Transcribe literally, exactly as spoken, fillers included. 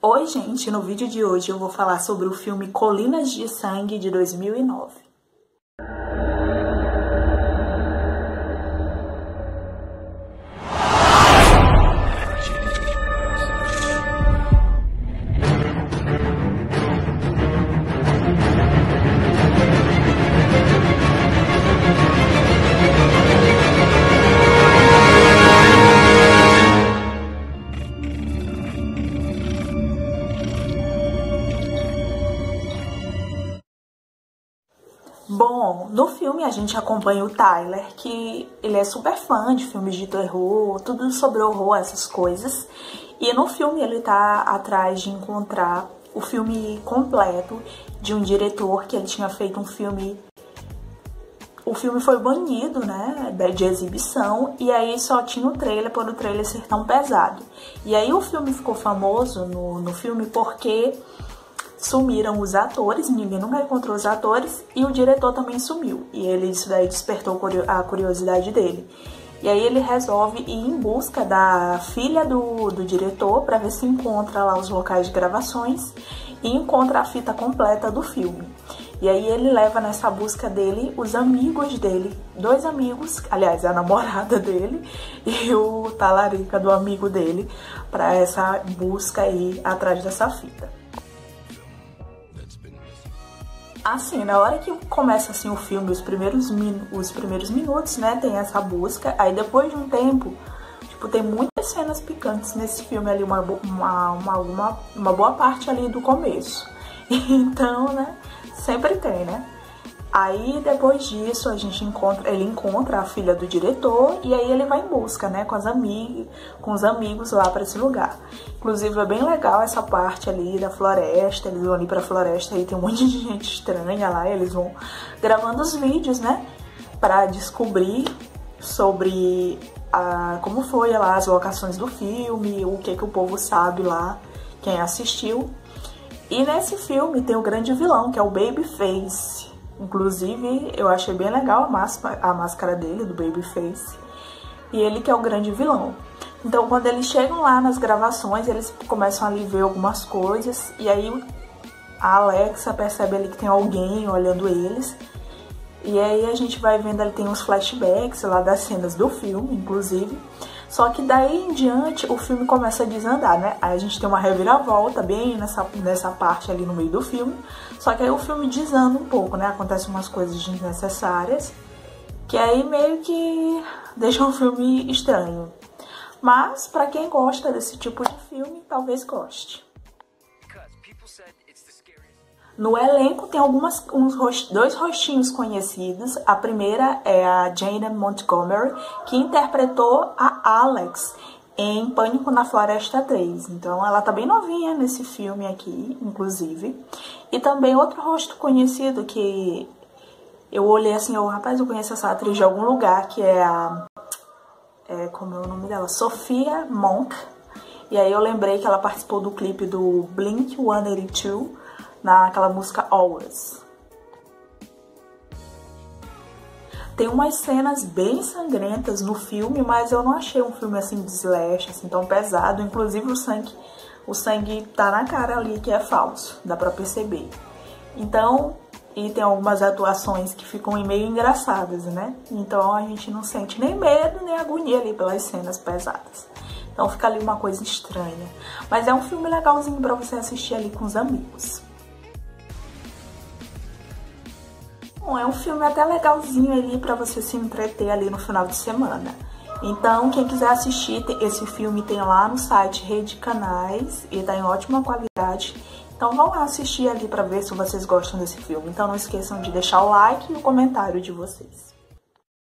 Oi gente, no vídeo de hoje eu vou falar sobre o filme Colinas de Sangue de dois mil e nove. Bom, no filme a gente acompanha o Tyler, que ele é super fã de filmes de terror, tudo sobre horror, essas coisas. E no filme ele tá atrás de encontrar o filme completo de um diretor que ele tinha feito um filme... O filme foi banido, né, de exibição, e aí só tinha o trailer por o trailer ser tão pesado. E aí o filme ficou famoso no, no filme porque... sumiram os atores, ninguém nunca encontrou os atores, e o diretor também sumiu. E ele, isso daí despertou a curiosidade dele. E aí ele resolve ir em busca da filha do, do diretor para ver se encontra lá os locais de gravações e encontra a fita completa do filme. E aí ele leva nessa busca dele os amigos dele, dois amigos, aliás, a namorada dele e o talarica do amigo dele, para essa busca aí atrás dessa fita. Assim, na hora que começa assim o filme, os primeiros, min os primeiros minutos, né, tem essa busca. Aí depois de um tempo, tipo, tem muitas cenas picantes nesse filme ali, uma, uma, uma, uma, uma boa parte ali do começo. Então, né, sempre tem, né. Aí depois disso a gente encontra, ele encontra a filha do diretor e aí ele vai em busca, né, com as amigas, com os amigos lá para esse lugar. Inclusive é bem legal essa parte ali da floresta, eles vão ali pra floresta e tem um monte de gente estranha lá, eles vão gravando os vídeos, né, para descobrir sobre a, como foi lá as locações do filme, o que que o povo sabe lá, quem assistiu. E nesse filme tem o grande vilão, que é o Babyface. Inclusive, eu achei bem legal a máscara, a máscara dele, do Babyface. E ele que é o grande vilão. Então, quando eles chegam lá nas gravações, eles começam a ali ver algumas coisas. E aí, a Alexa percebe ali que tem alguém olhando eles. E aí, a gente vai vendo ali, tem uns flashbacks lá das cenas do filme, inclusive. Só que daí em diante, o filme começa a desandar, né? Aí a gente tem uma reviravolta bem nessa, nessa parte ali no meio do filme. Só que aí o filme desanda um pouco, né? Acontecem umas coisas desnecessárias, que aí meio que deixa o filme estranho. Mas, pra quem gosta desse tipo de filme, talvez goste. No elenco tem algumas, uns rost, dois rostinhos conhecidos. A primeira é a Jane Montgomery, que interpretou a Alex em Pânico na Floresta três. Então ela tá bem novinha nesse filme aqui, inclusive. E também outro rosto conhecido que eu olhei assim, eu, rapaz, eu conheço essa atriz de algum lugar, que é a... É, como é o nome dela? Sophia Monk. E aí eu lembrei que ela participou do clipe do Blink cento e oitenta e dois, naquela música Always. Tem umas cenas bem sangrentas no filme, mas eu não achei um filme assim de slash, assim, tão pesado. Inclusive o sangue, o sangue tá na cara ali que é falso, dá pra perceber. Então, e tem algumas atuações que ficam meio engraçadas, né? Então a gente não sente nem medo, nem agonia ali pelas cenas pesadas. Então fica ali uma coisa estranha. Mas é um filme legalzinho pra você assistir ali com os amigos. Bom, é um filme até legalzinho ali pra você se entreter ali no final de semana. Então, quem quiser assistir esse filme tem lá no site Rede Canais e tá em ótima qualidade. Então vão lá assistir ali pra ver se vocês gostam desse filme. Então não esqueçam de deixar o like e o comentário de vocês.